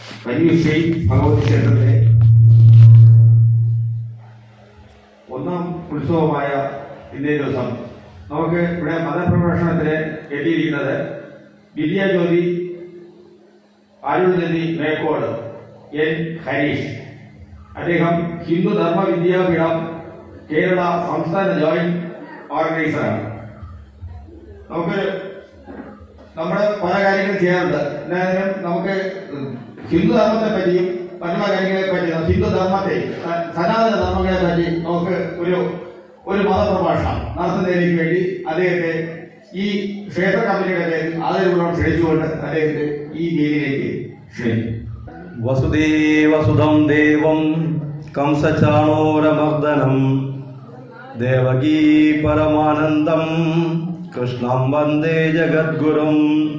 പരീക്ഷയിൽ ഭഗവതി ക്ഷേത്രത്തിലെ ഒന്നാം ഉത്സവമായ ഇന്നേ ദിവസം നമുക്ക് ഇവിടെ മതപ്രഭാഷണത്തിന് എത്തിയിരിക്കുന്നത് വിദ്യാജ്യോതി ആയുർവേദി മേക്കോട് എൻ ഹരീഷ്. അദ്ദേഹം ഹിന്ദു ധർമ്മ വിദ്യാപീഠം കേരള സംസ്ഥാന ജോയിന്റ് ഓർഗനൈസറാണ്. നമുക്ക് നമ്മുടെ പല കാര്യങ്ങളും ചെയ്യാറുണ്ട്. എന്നാലും നമുക്ക് ഹിന്ദു ധർമ്മത്തെ പറ്റിയും മറ്റുള്ള കാര്യങ്ങളെ പറ്റി, ഹിന്ദു ധർമ്മത്തെ, സനാതന ധർമ്മങ്ങളെ പറ്റി നമുക്ക് ഒരു മതപ്രഭാഷണം നടത്തുന്നതിന് വേണ്ടി അദ്ദേഹത്തെ ഈ ക്ഷേത്ര കമ്മിറ്റിയുടെ പേരിൽ ആദരപൂർവ്വം ക്ഷണിച്ചുകൊണ്ട് അദ്ദേഹത്തെ ഈ വേദിയിലേക്ക് ക്ഷണിക്കും. വസുദേവസുതം ദേവം കംസചാണൂരമർദ്ദനം ദേവകീ പരമാനന്ദം കൃഷ്ണം വന്ദേ ജഗദ്ഗുരും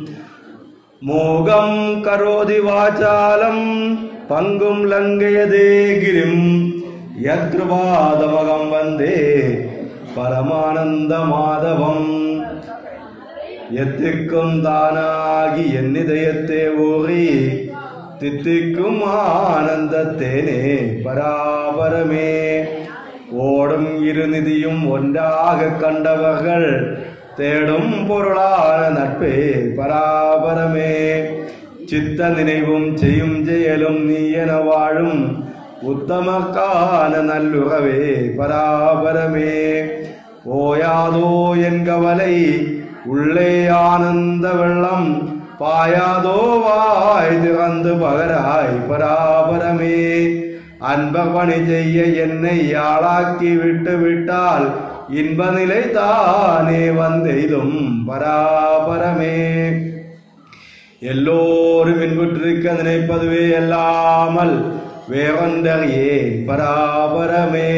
മൂകം കരോതി വാചാലം പങ്കും ലംഘയതേ ഗിരിം യത്കൃപാദമകം വന്ദേ പരമാനന്ദമാധവം. എത്തിക്കും താനാകി എന്നിതയത്തെ ഊറി തിത്തിക്കും ആനന്ദത്തേനെ പരാപരമേ. ഓടും ഇരുനിധിയും ഒന്നാകെ കണ്ടവകൾ തേടും പൊരുളാന നட்பே പരാപരമേ. ചിത്ത നിனைவும் ചെയ്യും ചെയ്യലും നീയന വാഴും ഉത്തമക്കാന നല്ലുറവേ പരാപരമേ. ഓയാതോ എൻ കവലൈ உள்ளே ஆனந்த வெள்ளம் பாயாதோ வாய் திறந்து பகராய் பராபரமே. அன்ப பணி செய்ய என்னை ஆளாக்கி விட்டு விட்டால் இன்ப நிலை தானே வந்தெய்தும் பராபரமே. எல்லோரும் இன்புற்றிருக்க நினைப்பதுவே அல்லாமல் வேறொன்றறியே பராபரமே.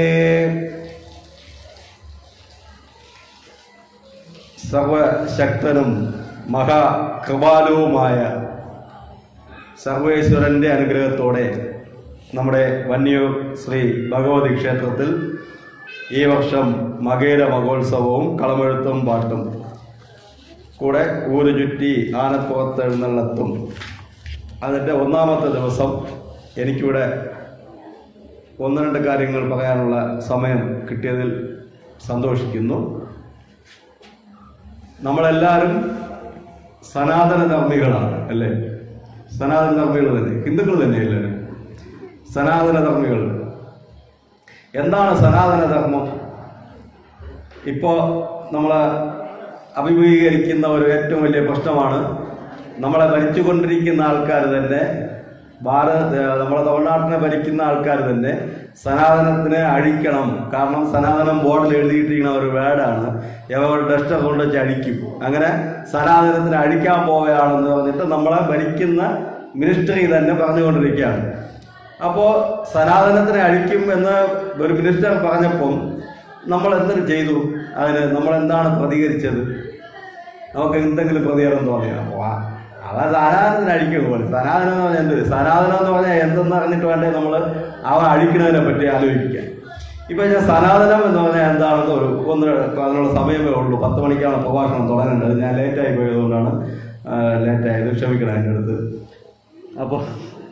സർവശക്തനും മഹാകൃപാലുവുമായ സർവേശ്വരന്റെ അനുഗ്രഹത്തോടെ നമ്മുടെ വന്യൂർ ശ്രീ ഭഗവതി ക്ഷേത്രത്തിൽ ഈ വർഷം മകേര മഹോത്സവവും കളമെഴുത്തും പാട്ടും കൂടെ ഊര് ചുറ്റി ആനപ്പുറത്ത് എഴുന്നള്ളത്തും. അതിൻ്റെ ഒന്നാമത്തെ ദിവസം എനിക്കിവിടെ ഒന്ന് രണ്ട് കാര്യങ്ങൾ പറയാനുള്ള സമയം കിട്ടിയതിൽ സന്തോഷിക്കുന്നു. നമ്മളെല്ലാവരും സനാതന ധർമ്മികളാണ്, അല്ലേ? സനാതന ധർമ്മികൾ തന്നെ, ഹിന്ദുക്കൾ തന്നെ എല്ലാവരും സനാതന ധർമ്മികൾ. എന്താണ് സനാതന ധർമ്മം? ഇപ്പോൾ നമ്മൾ അഭിമുഖീകരിക്കുന്ന ഒരു ഏറ്റവും വലിയ പ്രശ്നമാണ്, നമ്മളെ ഭരിച്ചുകൊണ്ടിരിക്കുന്ന ആൾക്കാർ തന്നെ, നമ്മളെ തമിഴ്നാട്ടിനെ ഭരിക്കുന്ന ആൾക്കാർ തന്നെ സനാതനത്തിനെ അഴിക്കണം. കാരണം സനാതനം ബോർഡിൽ എഴുതിയിട്ടിരിക്കുന്ന ഒരു വേർഡാണ്, എവരുടെ ഡസ്റ്റർ കൊണ്ട് വെച്ച് അഴിക്കും. അങ്ങനെ സനാതനത്തിനെ അഴിക്കാൻ പോവുകയാണെന്ന് പറഞ്ഞിട്ട് നമ്മളെ ഭരിക്കുന്ന മിനിസ്റ്ററി തന്നെ പറഞ്ഞുകൊണ്ടിരിക്കുകയാണ്. അപ്പോൾ സനാതനത്തിനെ അഴിക്കും എന്ന് ഒരു മിനിസ്റ്റർ പറഞ്ഞപ്പം നമ്മൾ എന്തൊരു ചെയ്തു? അതിന് നമ്മളെന്താണ് പ്രതികരിച്ചത്? നമുക്ക് എന്തെങ്കിലും പ്രതികരണം തോന്നിയാൽ അതാ സനാതനത്തിന് അഴിക്കുന്ന പോലെ. സനാതനം എന്ന് പറഞ്ഞാൽ എന്തൊരു സനാതനം എന്ന് പറഞ്ഞാൽ എന്തെന്ന് അറിഞ്ഞിട്ട് വേണ്ടേ നമ്മൾ അവ അഴിക്കുന്നതിനെ പറ്റി ആലോചിക്കാൻ. ഇപ്പം ഞാൻ സനാതനം എന്ന് പറഞ്ഞാൽ എന്താണെന്ന് അതിനുള്ള സമയമേ ഉള്ളൂ. 10 മണിക്കാണ് പ്രഭാഷണം തുടങ്ങേണ്ടത്. ഞാൻ ലേറ്റായി പോയതുകൊണ്ടാണ് ലേറ്റായത്, ക്ഷമിക്കണം എൻ്റെ അടുത്ത്. അപ്പോൾ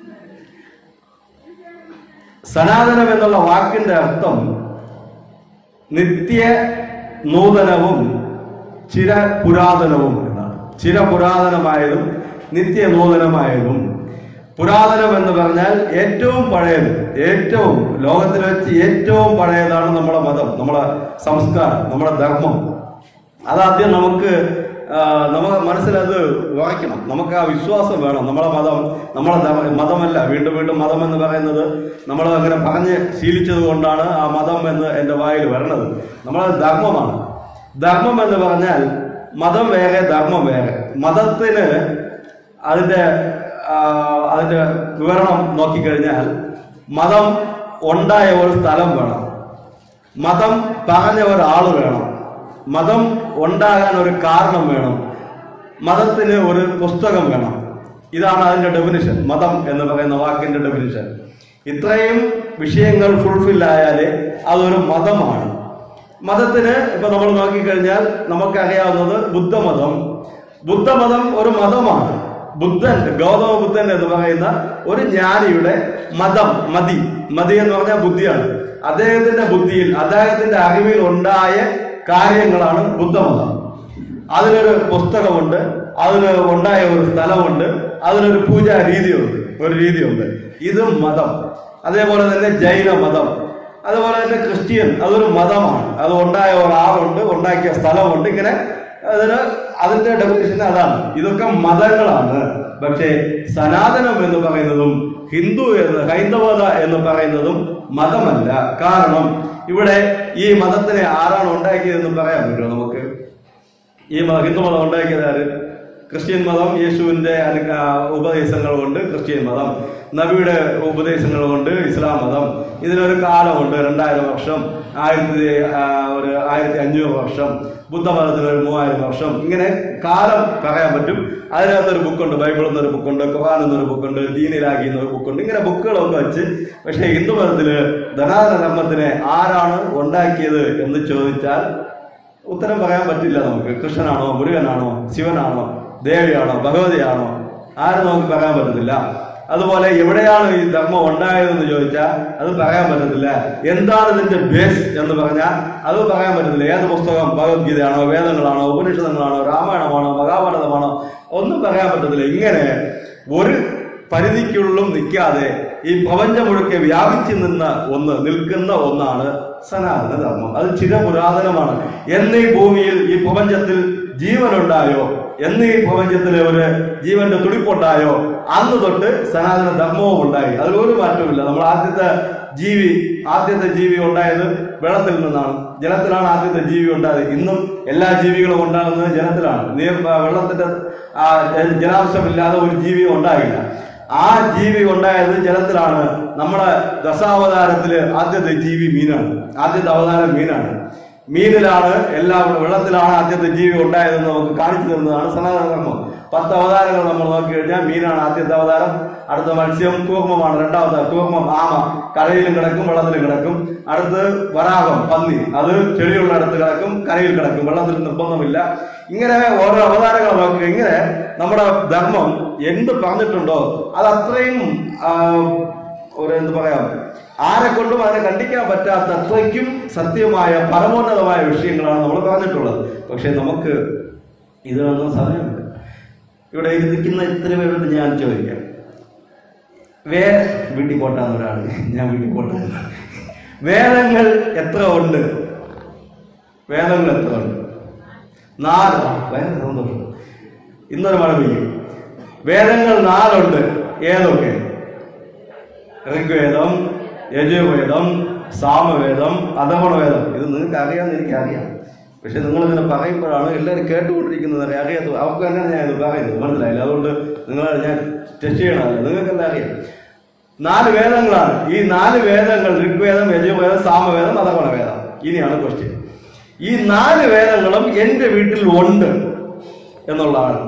സനാതനം എന്നുള്ള വാക്കിന്റെ അർത്ഥം നിത്യ നൂതനവും ചിരപുരാതനവും എന്നാണ്. ചിരപുരാതനമായതും നിത്യനൂതനമായതും. പുരാതനം എന്ന് പറഞ്ഞാൽ ഏറ്റവും പഴയത്, ഏറ്റവും ലോകത്തിൽ വെച്ച് ഏറ്റവും പഴയതാണ് നമ്മുടെ മതം, നമ്മുടെ സംസ്കാരം, നമ്മുടെ ധർമ്മം. അതാദ്യം നമുക്ക് മനസ്സിലത് വായിക്കണം. നമുക്ക് ആ വിശ്വാസം വേണം. നമ്മളെ മതം നമ്മളെ മതമല്ല. വീണ്ടും വീണ്ടും മതം എന്ന് പറയുന്നത് നമ്മൾ അങ്ങനെ പറഞ്ഞ് ശീലിച്ചത് കൊണ്ടാണ് ആ മതം എന്ന് എൻ്റെ വായിൽ വരണത്. നമ്മളെ ധർമ്മമാണ്. ധർമ്മം എന്ന് പറഞ്ഞാൽ മതം വേറെ, ധർമ്മം വേറെ. മതത്തിന് അതിൻ്റെ വിവരണം നോക്കിക്കഴിഞ്ഞാൽ മതം ഉണ്ടായ ഒരു സ്ഥലം വേണം, മതം പറഞ്ഞ ഒരാൾ വേണം, മതം ഉണ്ടാകാൻ ഒരു കാരണം വേണം, മതത്തിന് ഒരു പുസ്തകം വേണം. ഇതാണ് അതിൻ്റെ ഡെഫിനിഷൻ, മതം എന്ന് പറയുന്ന വാക്കിന്റെ ഡെഫിനിഷൻ. ഇത്രയും വിഷയങ്ങൾ ഫുൾഫിൽ ആയാലേ അതൊരു മതമാണ്. മതത്തിന് ഇപ്പൊ നമ്മൾ നോക്കിക്കഴിഞ്ഞാൽ നമുക്കറിയാവുന്നത് ബുദ്ധമതം ഒരു മതമാണ്. ഗൗതമ ബുദ്ധൻ എന്ന് പറയുന്ന ഒരു ജ്ഞാനിയുടെ മതി എന്ന് പറഞ്ഞാൽ ബുദ്ധിയാണ്. അദ്ദേഹത്തിന്റെ ബുദ്ധിയിൽ, അദ്ദേഹത്തിന്റെ അറിവിൽ ഉണ്ടായ കാര്യങ്ങളാണ് ബുദ്ധമതം. അതിനൊരു പുസ്തകമുണ്ട്, അതിന് ഉണ്ടായ ഒരു സ്ഥലമുണ്ട്, അതിനൊരു പൂജാ രീതിയുണ്ട്. ഇത് മതം. അതേപോലെ തന്നെ ജൈന മതം, അതുപോലെ തന്നെ ക്രിസ്ത്യൻ, അതൊരു മതമാണ്. അത് ഉണ്ടായ ഒരാളുണ്ട്, ഉണ്ടാക്കിയ സ്ഥലമുണ്ട്. ഇങ്ങനെ അതിന്റെ ഡെഫിനിഷൻ അതാണ്. ഇതൊക്കെ മതങ്ങളാണ്. പക്ഷേ സനാതനം എന്ന് പറയുന്നതും ഹൈന്ദവത എന്ന് പറയുന്നതും മതമല്ല. കാരണം ഇവിടെ ഈ മതത്തിനെ ആരാണ് ഉണ്ടാക്കിയതെന്ന് പറയാൻ പറ്റുമോ നമുക്ക്? ഈ ഹിന്ദുമതം ഉണ്ടാക്കിയത് ആര്? ക്രിസ്ത്യൻ മതം യേശുവിന്റെ ഉപദേശങ്ങൾ കൊണ്ട് ക്രിസ്ത്യൻ മതം, നബിയുടെ ഉപദേശങ്ങൾ കൊണ്ട് ഇസ്ലാം മതം. ഇതിനൊരു കാലമുണ്ട്, 2000 വർഷം, 1500 വർഷം, ബുദ്ധമതത്തിന് ഒരു 3000 വർഷം. ഇങ്ങനെ കാലം പറയാൻ പറ്റും. അതിനകത്തൊരു ബുക്കുണ്ട്, ബൈബിൾ എന്നൊരു ബുക്കുണ്ട്, ഖുർആൻ എന്നൊരു ബുക്കുണ്ട്, ദീനിലാഗി എന്നൊരു ബുക്കുണ്ട്. ഇങ്ങനെ ബുക്കുകളൊക്കെ വെച്ച്, പക്ഷെ ഹിന്ദുമതത്തില് ധനാധന ധർമ്മത്തിനെ ആരാണ് ഉണ്ടാക്കിയത് എന്ന് ചോദിച്ചാൽ ഉത്തരം പറയാൻ പറ്റില്ല നമുക്ക്. കൃഷ്ണനാണോ, മുരുകനാണോ, ശിവനാണോ, ദേവിയാണോ, ഭഗവതിയാണോ, ആരും നമുക്ക് പറയാൻ പറ്റത്തില്ല. അതുപോലെ എവിടെയാണ് ഈ ധർമ്മം ഉണ്ടായതെന്ന് ചോദിച്ചാൽ അത് പറയാൻ പറ്റത്തില്ല. എന്താണ് ഇതിന്റെ ബേസ് എന്ന് പറഞ്ഞാൽ അത് പറയാൻ പറ്റത്തില്ല. ഏത് പുസ്തകം, ഭഗവത്ഗീതയാണോ, വേദങ്ങളാണോ, ഉപനിഷദങ്ങളാണോ, രാമായണമാണോ, മഹാഭാരതമാണോ, ഒന്നും പറയാൻ പറ്റത്തില്ല. ഇങ്ങനെ ഒരു പരിധിക്കുള്ളും നിൽക്കാതെ ഈ പ്രപഞ്ചം മുഴുക്കെ വ്യാപിച്ചു നിൽക്കുന്ന ഒന്നാണ് സനാതന ധർമ്മം. അത് ചിരപുരാതനമാണ്. എന്നീ ഭൂമിയിൽ, ഈ പ്രപഞ്ചത്തിൽ ജീവനുണ്ടായോ, എന്നീ പ്രപഞ്ചത്തിലെ ഒരു ജീവന്റെ തുടിപ്പുണ്ടായോ, അന്ന് തൊട്ട് സനാതന ധർമ്മവും ഉണ്ടായി. അതിലൊരു മാറ്റവുമില്ല. നമ്മൾ ആദ്യത്തെ ജീവി ഉണ്ടായത് വെള്ളത്തിൽ നിന്നാണ്. ജലത്തിലാണ് ആദ്യത്തെ ജീവി ഉണ്ടായത്. ഇന്നും എല്ലാ ജീവികളും ഉണ്ടാകുന്നത് ജലത്തിലാണ്. വെള്ളത്തിന്റെ ജലാംശമില്ലാതെ ഒരു ജീവിയും ഉണ്ടായില്ല. ആ ജീവി ഉണ്ടായത് ജലത്തിലാണ്. നമ്മുടെ ദശാവതാരത്തില് ആദ്യത്തെ ജീവി മീനാണ്. ആദ്യത്തെ അവതാരം മീനാണ്. മീനിലാണ്, വെള്ളത്തിലാണ് ആദ്യത്തെ ജീവി ഉണ്ടായതെന്ന് നമുക്ക് കാണിച്ചു തരുന്നതാണ് സനാതന ധർമ്മം. 10 അവതാരങ്ങൾ നമ്മൾ നോക്കി കഴിഞ്ഞാൽ മീനാണ് ആദ്യത്തെ അവതാരം. അടുത്ത മത്സ്യം കൂർമ്മമാണ്, രണ്ടാമത്തെ കൂർമ്മം ആമ, കരയിലും കിടക്കും വെള്ളത്തിലും കിടക്കും. അടുത്ത് വരാഹം, പന്നി, അത് ചെടിയുള്ള അടുത്ത് കിടക്കും, കരയിൽ കിടക്കും, വെള്ളത്തിൽ നിർബന്ധമില്ല. ഇങ്ങനെ ഓരോ അവതാരങ്ങൾ നോക്കുക. ഇങ്ങനെ നമ്മുടെ ധർമ്മം എന്ത് പറഞ്ഞിട്ടുണ്ടോ അത് അത്രയും എന്ത് പറയാം, ആരെ കൊണ്ടും അതിനെ കണ്ടിക്കാൻ പറ്റാത്ത അത്രയ്ക്കും സത്യമായ പരമോന്നതമായ വിഷയങ്ങളാണ് നമ്മൾ പറഞ്ഞിട്ടുള്ളത്. പക്ഷെ നമുക്ക് ഇതിനൊന്നും സമയമില്ല. ഇവിടെ ഇരിക്കുന്ന ഇത്ര പേരോട് ഞാൻ ചോദിക്കാം, വീട്ടിൽ പോട്ടാന്ന് ഒരാൾ, ഞാൻ വീട്ടിൽ പോട്ടാണ്. വേദങ്ങൾ എത്ര ഉണ്ട്? 4. ഭയങ്കര സന്തോഷം. ഇന്നൊരു മഴ പെയ്യും. വേദങ്ങൾ 4 ഉണ്ട്. ഏതൊക്കെ? ഋഗ്വേദം, യജുർവേദം, സാമവേദം, അഥർവണവേദം. ഇത് നിങ്ങൾക്ക് അറിയാമെന്ന് എനിക്കറിയാം. പക്ഷെ നിങ്ങളിങ്ങനെ പറയുമ്പോഴാണ് എല്ലാവരും കേട്ടുകൊണ്ടിരിക്കുന്നത് അറിയാത്തത്. അവർക്ക് തന്നെയാണ് ഞാൻ ഇത് പറയുന്നത്, മനസ്സിലായില്ല. അതുകൊണ്ട് നിങ്ങളെ ഞാൻ ടെസ്റ്റ് ചെയ്യണമല്ലോ. നിങ്ങൾക്കെല്ലാം അറിയാം. 4 വേദങ്ങളാണ്. ഈ 4 വേദങ്ങൾ, ഋഗ്വേദം, യജുർവേദം, സാമവേദം, അഥർവണവേദം. ഇനിയാണ് ക്വസ്റ്റ്യൻ. ഈ 4 വേദങ്ങളും എന്റെ വീട്ടിൽ ഉണ്ട് എന്നുള്ളതാണ്.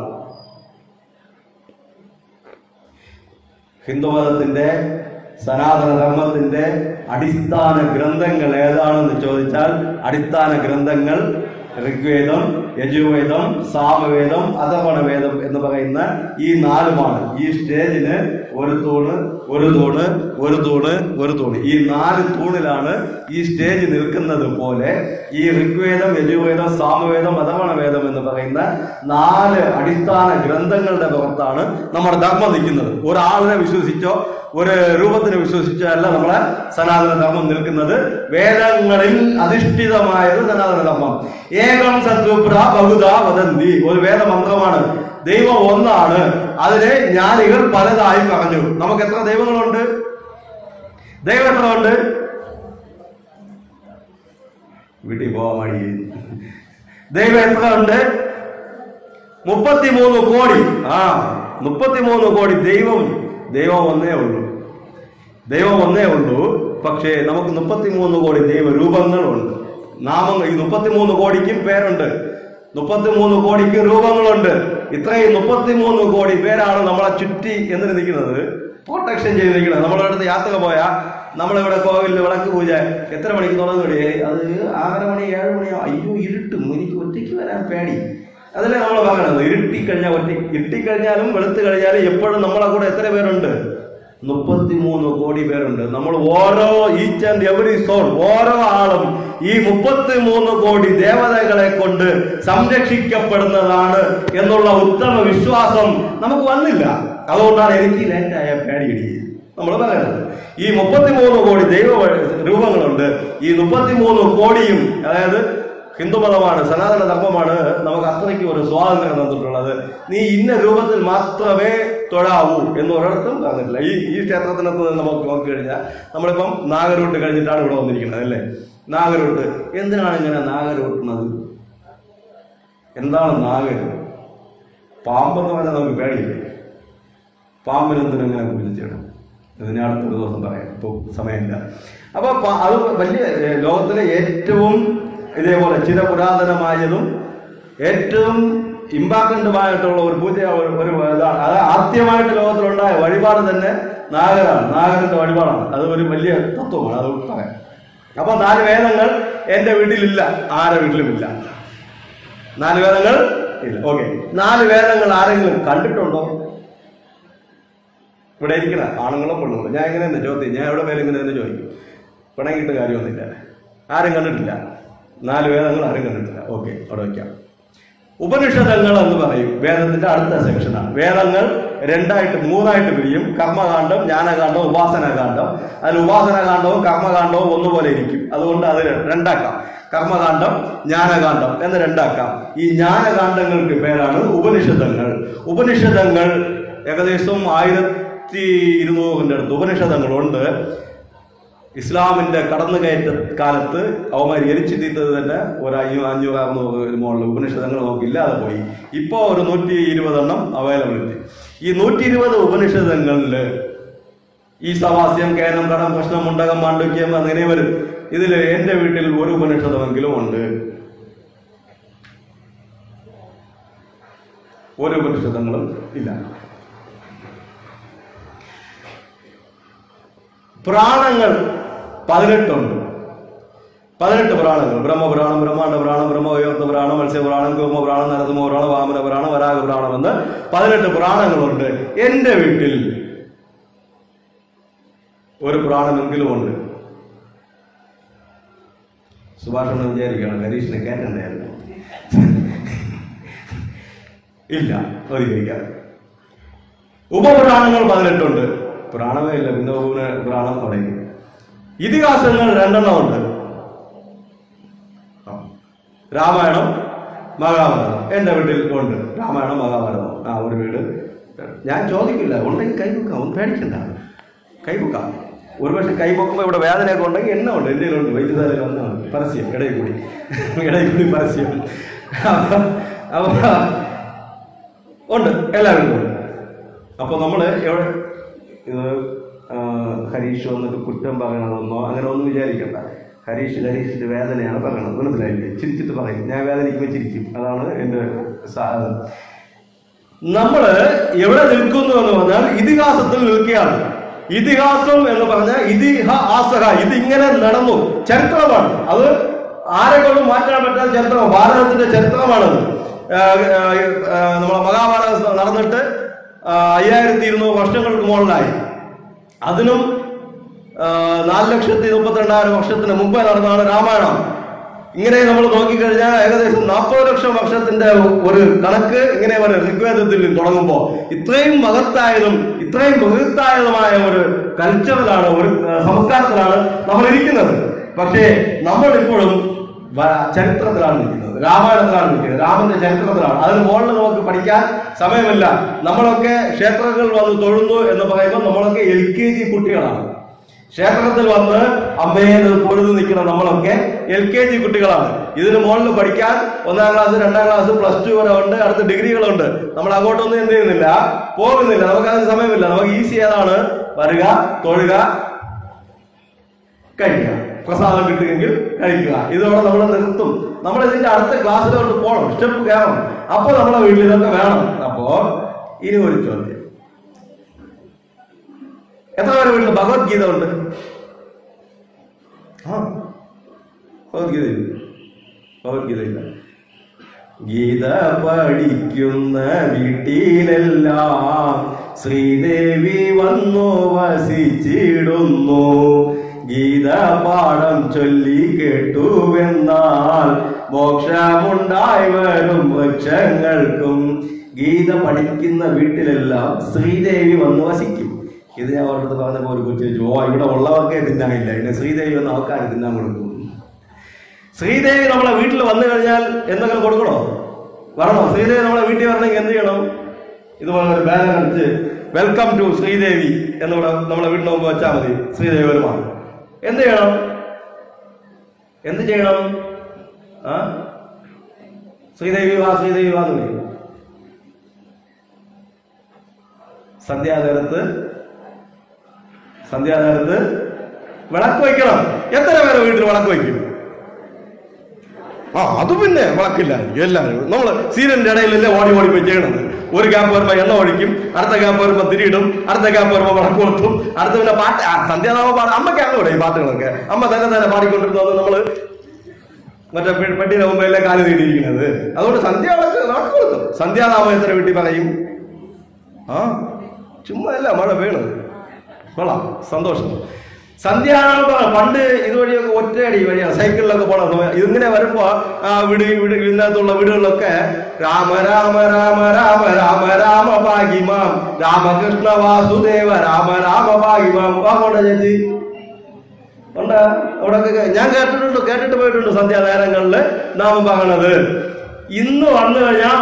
ഹിന്ദുമതത്തിന്റെ, സനാതന ധർമ്മത്തിന്റെ അടിസ്ഥാന ഗ്രന്ഥങ്ങൾ ഏതാണെന്ന് ചോദിച്ചാൽ അടിസ്ഥാന ഗ്രന്ഥങ്ങൾ ഋഗ്വേദം, യജുർവേദം, സാമവേദം, അഥർവണവേദം എന്ന് പറയുന്ന ഈ 4മാണ്. ഈ സ്റ്റേജിന് ഒരു തൂണ്, ഒരു തൂണ്, ഒരു തൂണ്, ഒരു തൂണ്. ഈ 4 തൂണിലാണ് ഈ സ്റ്റേജ് നിൽക്കുന്നത് പോലെ ഈ ഋഗ്വേദം, യജുർവേദം, സാമവേദം, അഥർവണവേദം എന്ന് പറയുന്ന 4 അടിസ്ഥാന ഗ്രന്ഥങ്ങളുടെ പുറത്താണ് നമ്മുടെ ധർമ്മം നിൽക്കുന്നത്. ഒരാളിനെ വിശ്വസിച്ചോ ഒരു രൂപത്തിന് വിശ്വസിച്ചോ അല്ല നമ്മളെ സനാതന ധർമ്മം നിൽക്കുന്നത്. വേദങ്ങളിൽ അധിഷ്ഠിതമായത് സനാതന ധർമ്മം. ഏകം സത്വപ്ര ബഹുധാ വദന്തി. ഒരു വേദമന്ത്രമാണ്. ദൈവം ഒന്നാണ്, അതിനെ ജ്ഞാനികൾ പലതായി പറഞ്ഞു. നമുക്ക് എത്ര ദൈവങ്ങളുണ്ട്? ദൈവം എത്ര ഉണ്ട്? വീട്ടിൽ പോവാൻ മടി. ദൈവം എത്ര ഉണ്ട്? 33 കോടി. 33 കോടി. ദൈവം ഒന്നേ ഉള്ളൂ. ദൈവം ഒന്നേ ഉള്ളൂ. പക്ഷേ നമുക്ക് 33 കോടി ദൈവരൂപങ്ങളുണ്ട്. നാമങ്ങൾ. ഈ 33 കോടിക്കും പേരുണ്ട്, 33 കോടിക്കും രൂപങ്ങളുണ്ട്. ഇത്രയും 33 കോടി പേരാണ് നമ്മളെ ചുറ്റി എന്തിനു നിൽക്കുന്നത്? പ്രൊട്ടക്ഷൻ ചെയ്ത് നിൽക്കുന്നത്. നമ്മളെ അടുത്ത് യാത്ര പോയാൽ നമ്മളിവിടെ കോവിലിൽ വിളക്ക് പൂജ എത്ര മണിക്ക് തുടങ്ങുകയെ? അത് 6:30 മണി 7 മണിയോ? അയ്യോ ഇരുട്ടും, എനിക്ക് ഒറ്റയ്ക്ക് വരാൻ പേടി. അതല്ലേ നമ്മൾ പറയണത്. ഇരുട്ടിക്കഴിഞ്ഞാലും വെളുത്തു കഴിഞ്ഞാലും എപ്പോഴും നമ്മളെ കൂടെ എത്ര പേരുണ്ട്? 33 കോടി പേരുണ്ട്. നമ്മൾ ഈച്ച് ആൻഡ് എവറി സോൾ, ഓരോ ആളും ഈ 33 കോടി ദേവതകളെ കൊണ്ട് സംരക്ഷിക്കപ്പെടുന്നതാണ് എന്നുള്ള ഉത്തമ വിശ്വാസം നമുക്ക് വന്നില്ല. അതുകൊണ്ടാണ് എനിക്ക് ലേറ്റായ പേടിയിടിയത്. നമ്മൾ പറയുന്നത് ഈ 33 കോടി ദൈവ രൂപങ്ങളുണ്ട്. ഈ 33 കോടിയും, അതായത് ഹിന്ദുമതമാണ്, സനാതന ധർമ്മമാണ് നമുക്ക് അത്രയ്ക്ക് ഒരു സ്വാതന്ത്ര്യം തന്നിട്ടുള്ളത്. നീ ഇന്ന രൂപത്തിൽ മാത്രമേ തൊഴാവൂ എന്ന് ഒരിടത്തും പറഞ്ഞിട്ടില്ല. ഈ ക്ഷേത്രത്തിനകത്ത് നമുക്ക് നോക്കിക്കഴിഞ്ഞാൽ നമ്മളിപ്പം നാഗരൂട്ട് കഴിഞ്ഞിട്ടാണ് ഇവിടെ വന്നിരിക്കുന്നത് അല്ലേ? നാഗരൂട്ട് എന്തിനാണ് ഇങ്ങനെ നാഗരൂട്ടുന്നത്? എന്താണ് നാഗര്? പാമ്പെന്ന് പറഞ്ഞാൽ നമുക്ക് പേടിയില്ലേ? പാമ്പിനെന്തിനും ഇങ്ങനെ കുതിച്ചിടും. ഇതിനെ അടുത്തൊരു ദിവസം പറയാം, ഇപ്പോൾ സമയമില്ല. അപ്പൊ അത് വലിയ ലോകത്തിലെ ഏറ്റവും ഇതേപോലെ ചിരപുരാതനമായതും ഏറ്റവും ഇമ്പാക്റ്റന്റുമായിട്ടുള്ള ഒരു പൂജ, ഒരു ഇതാണ്. അത് ആദ്യമായിട്ട് ലോകത്തിലുണ്ടായ വഴിപാട് തന്നെ നാഗരാണ്. നാഗരന്റെ വഴിപാടാണ്. അത് ഒരു വലിയ തത്വമാണ്, അത് പറയാം. അപ്പൊ 4 വേദങ്ങൾ എന്റെ വീട്ടിലില്ല, ആരുടെ വീട്ടിലുമില്ല. 4 വേദങ്ങൾ ഇല്ല. ഓക്കെ, 4 വേദങ്ങൾ ആരെങ്കിലും കണ്ടിട്ടുണ്ടോ? ഇവിടെ ഇരിക്കണ ആണുങ്ങളും പെണ്ണുങ്ങളും. ഞാൻ ഇങ്ങനെ തന്നെ ചോദ്യം, ഞാൻ എവിടെ മേലെ ഇങ്ങനെ തന്നെ ചോദിക്കും. പിണങ്ങിയിട്ട് കാര്യമൊന്നുമില്ല. ആരും കണ്ടിട്ടില്ല. 4 വേദങ്ങൾ ആരും കണ്ടിട്ടില്ല. ഓക്കെ, അവിടെ വയ്ക്കാം. ഉപനിഷദങ്ങൾ എന്ന് പറയും, വേദത്തിന്റെ അടുത്ത സെക്ഷനാണ്. വേദങ്ങൾ 3ആയിട്ട് പിരിയും. കർമ്മകാന്ഡം, ജ്ഞാനകാന്ഡം, ഉപാസനാകാന്ഡം. അതിൽ ഉപാസനാകാന്ഡവും കർമ്മകാന്ഡവും ഒന്നുപോലെ ഇരിക്കും. അതുകൊണ്ട് അത് 2ആക്കാം. കർമ്മകാന്ഡം, ജ്ഞാനകാന്ഡം എന്ന് 2ആക്കാം. ഈ ജ്ഞാനകാന്ഡങ്ങൾക്ക് പേരാണ് ഉപനിഷദങ്ങൾ. ഉപനിഷദങ്ങൾ ഏകദേശം 1200 അടുത്ത് ഉപനിഷദങ്ങളുണ്ട്. ഇസ്ലാമിന്റെ കടന്നുകയറ്റ കാലത്ത് അവന്മാർ എരിച്ചു തീർത്തത് തന്നെ ഒരു 500-600 മുകളിൽ ഉപനിഷദങ്ങൾ നമുക്ക് ഇല്ലാതെ പോയി. ഇപ്പോ ഒരു 120 അവൈലബിലിറ്റി. ഈ 120 ഉപനിഷദങ്ങളില് ഈ സവാസ്യം, കേനം, കടം, പ്രശ്നം, മുണ്ടകം, മാണ്ഡവ്യം അങ്ങനെ വരും. ഇതിൽ എന്റെ വീട്ടിൽ ഒരു ഉപനിഷദമെങ്കിലും ഉണ്ട്. ഒരു ഉപനിഷദങ്ങളും ഇല്ല. പുരാണങ്ങൾ 18 ഉണ്ട്. 18 പുരാണങ്ങൾ. ബ്രഹ്മപുരാണം, ബ്രഹ്മാണ്ഡ പുരാണം, ബ്രഹ്മവൈവർത്ത പുരാണം, മത്സ്യപുരാണം, കൂർമ്മപുരാണം, നരസിംഹപുരാണം, വാമന പുരാണം, വരാഹ പുരാണം എന്ന് 18 പുരാണങ്ങളുണ്ട്. എന്റെ വീട്ടിൽ ഒരു പുരാണമെങ്കിലും ഉണ്ട്. സുഭാഷ് വിചാരിക്കുകയാണ് ഹരീഷിനെ കേട്ടണ്ടായിരുന്നു. ഇല്ല, ഒരിക്കലും. ഉപപുരാണങ്ങൾ 18 ഉണ്ട്. പുരാണമേ ഇല്ല, പിന്നെ പുരാണം തുടങ്ങി. ഇതിഹാസങ്ങൾ 2 ഉണ്ട്. രാമായണം, മഹാഭാരതം. എന്റെ വീട്ടിൽ ഉണ്ട് രാമായണം, മഹാഭാരതം. ഒരു വീട്. ഞാൻ ചോദിക്കില്ല, ഉണ്ടെങ്കിൽ കൈവെക്കാം, ഒന്നും പേടിക്കണ്ട, കൈവെക്കാം. ഒരുപക്ഷെ കൈവെക്കുമ്പോൾ ഇവിടെ വേദനയൊക്കെ ഉണ്ടെങ്കിൽ എണ്ണ ഉണ്ട്, എൻ്റെ ഉണ്ട്, വൈദ്യുതാലയം വന്നാണ്. പരസ്യം ഇടയിൽ കൂടി പരസ്യം ഉണ്ട്, എല്ലാവരും ഉണ്ട്. അപ്പൊ നമ്മള് എവിടെ ഇത് ഹരീഷ് വന്നിട്ട് കുറ്റം പറയണമെന്നോ അങ്ങനെ ഒന്നും വിചാരിക്കണ്ട. ഹരീഷിന്റെ വേദനയാണ് പറയണത്, മനസ്സിലായില്ലേ? ചിരിച്ചിട്ട് പറയും, ഞാൻ വേദനിക്കുമ്പോൾ ചിരിക്കും. അതാണ് എന്റെ സാധനം. നമ്മള് എവിടെ നിൽക്കുന്നു എന്ന് പറഞ്ഞാൽ ഇതിഹാസത്തിൽ നിൽക്കുകയാണ്. ഇതിഹാസം എന്ന് പറഞ്ഞാൽ ഇതിഹാസക, ഇതിങ്ങനെ നടന്നു, ചരിത്രമാണ്. അത് ആരെ കൊണ്ടും മാറ്റാൻ പറ്റാത്ത ചരിത്രമാണ്. ഭാരതത്തിന്റെ ചരിത്രമാണത്. നമ്മളെ മഹാഭാരതം നടന്നിട്ട് 5200 വർഷങ്ങൾക്ക് മുകളിലായി. അതിനും 4,32,000 വർഷത്തിന് മുമ്പേ നടന്നതാണ് രാമായണം. ഇങ്ങനെ നമ്മൾ നോക്കിക്കഴിഞ്ഞാൽ ഏകദേശം 40 ലക്ഷം വർഷത്തിന്റെ ഒരു കണക്ക് ഇങ്ങനെ ഋഗ്വേദത്തിൽ തുടങ്ങുമ്പോൾ ഇത്രയും മഹത്തായതും ഇത്രയും ബൃഹത്തായതുമായ ഒരു കൾച്ചറിലാണ്, ഒരു സംസ്കാരത്തിലാണ് നമ്മൾ ഇരിക്കുന്നത്. പക്ഷേ നമ്മൾ ഇപ്പോഴും ചരിത്രത്തിലാണ് നിൽക്കുന്നത്, രാമായണത്തിലാണ് നിൽക്കുന്നത്, രാമന്റെ ചരിത്രത്തിലാണ്. അതിന് മുകളിൽ നമുക്ക് പഠിക്കാൻ സമയമില്ല. നമ്മളൊക്കെ ക്ഷേത്രങ്ങളിൽ വന്ന് തൊഴുന്നു എന്ന് പറയുമ്പോൾ നമ്മളൊക്കെ LKG കുട്ടികളാണ്. ക്ഷേത്രത്തിൽ വന്ന് അമ്മയെ തൊഴുതു നിൽക്കുന്ന നമ്മളൊക്കെ LKG കുട്ടികളാണ്. ഇതിന് മുകളിൽ പഠിക്കാൻ 1ാം ക്ലാസ്, 2ാം ക്ലാസ്, +2 വരെ ഉണ്ട്, അടുത്ത ഡിഗ്രികളുണ്ട്. നമ്മൾ അങ്ങോട്ടൊന്നും എന്ത് ചെയ്യുന്നില്ല, പോകുന്നില്ല. നമുക്കതിന് സമയമില്ല. നമുക്ക് ഈസി ഏതാണ്? വരിക, തൊഴുക, കഴിക്കുക, പ്രസാദം കിട്ടുമെങ്കിൽ കഴിക്കുക. ഇതോടെ നമ്മൾ നിർത്തും. നമ്മൾ ഇതിന്റെ അടുത്ത ക്ലാസ്സിലോട്ട് പോകണം, സ്റ്റെപ്പ് കയറണം. അപ്പൊ നമ്മളെ വീട്ടിൽ ഇതൊക്കെ വേണം. അപ്പോ ഇനി ഒരു ചോദ്യം, എത്ര പേരെ വീട്ടിൽ ഭഗവത്ഗീത ഉണ്ട്? ഭഗവത്ഗീത ഇല്ല. ഗീത പഠിക്കുന്ന വീട്ടിലെല്ലാം ശ്രീദേവി വന്നു വസിച്ചിടുന്നു. ഗീത പാഠം ചൊല്ലി കേട്ടുവെന്നാൽ മോക്ഷമുണ്ടായി വരും വൃക്ഷങ്ങൾക്കും. ഗീത പഠിക്കുന്ന വീട്ടിലെല്ലാം ശ്രീദേവി വന്ന് വസിക്കും. ഇത് ഞാൻ അവരുടെ പറഞ്ഞപ്പോൾ ഒരു കുറിച്ച് ചോദിച്ചു, ഇവിടെ ഉള്ളവർക്കേ തിന്നാനില്ല, പിന്നെ ശ്രീദേവി വന്ന് ആൾക്കാർ തിന്നാൻ കൊടുക്കും. ശ്രീദേവി നമ്മളെ വീട്ടിൽ വന്നു കഴിഞ്ഞാൽ എന്തെങ്കിലും കൊടുക്കണോ? വരണോ? ശ്രീദേവി നമ്മളെ വീട്ടിൽ വരണമെങ്കിൽ എന്ത് ചെയ്യണം? ഇതുപോലെ ഒരു ബാനർ അടിച്ച് വെൽക്കം ടു ശ്രീദേവി എന്നിവിടെ നമ്മളെ വീടിന് മുമ്പ് വെച്ചാൽ മതി. ശ്രീദേവി വരുമാണ്. എന്ത് ചെയ്യണം? എന്ത് ചെയ്യണം? ശ്രീദേവി വാ, ശ്രീദേവി വാ എന്ന് വിളിക്കും. സന്ധ്യാനേരത്ത് വിളക്ക് വയ്ക്കണം. എത്ര പേരെ വീട്ടിൽ വിളക്ക് വയ്ക്കും? അത് പിന്നെ വിളക്കില്ല എല്ലാവരും. നമ്മള് സീരിയലിന്റെ ഇടയിലല്ലേ ഓടി പോയി ചെയ്യണത്. ഒരു ഗ്യാപ്പ് വരുമ്പോ എണ്ണ ഒഴിക്കും, അടുത്ത ഗ്യാപ്പ് വരുമ്പോ തിരിയിടും, അടുത്ത ഗ്യാപ്പ് വരുമ്പോ വിളക്ക് കൊടുത്തും, അടുത്ത പിന്നെ പാട്ട് സന്ധ്യാനാമ പാടും. അമ്മയ്ക്കാണ് ഇവിടെ ഈ പാട്ടുകളൊക്കെ. അമ്മ തന്നെ പാടിക്കൊണ്ടിരുന്നത് നമ്മള് മറ്റേ പെട്ടിയുടെ മുമ്പല്ലേ കാല് തീടിയിരിക്കുന്നത്. അതുകൊണ്ട് വിളക്ക് കൊടുക്കും. സന്ധ്യാനാമം എത്ര വീട്ടിൽ പറയും? ചുമ്മാ അല്ല, മഴ വീണ് കൊള്ളാം, സന്തോഷം. സന്ധ്യാനാമം പണ്ട് ഇതുവഴിയൊക്കെ ഒറ്റയടി വഴിയാണ് സൈക്കിളിലൊക്കെ പോണ സമയം. ഇതിങ്ങനെ വരുമ്പോ ഇതിനകത്തുള്ള വീടുകളിലൊക്കെ രാമ രാമ രാമ രാമ രാമ രാമ ഭാഗ്യമാം രാമകൃഷ്ണ വാസുദേവ രാമ രാമ ഭാഗ്യമാം പോണ്ട ചേച്ചി ഉണ്ട്. അവിടെയൊക്കെ ഞാൻ കേട്ടിട്ട് പോയിട്ടുണ്ട് സന്ധ്യാനേരങ്ങളില് നാമം പറയണത്. ഇന്ന് വന്നു കഴിഞ്ഞാൽ